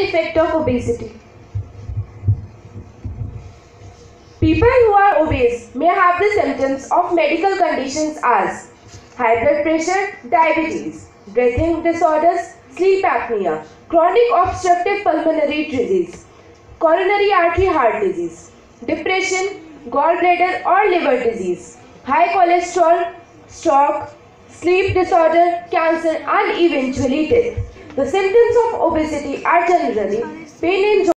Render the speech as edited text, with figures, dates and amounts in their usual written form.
effect of obesity. People who are obese may have the symptoms of medical conditions as high blood pressure, diabetes, breathing disorders, sleep apnea, chronic obstructive pulmonary disease, coronary artery heart disease, depression, gallbladder or liver disease, high cholesterol, stroke, sleep disorder, cancer and eventually death. The symptoms of obesity are generally pain in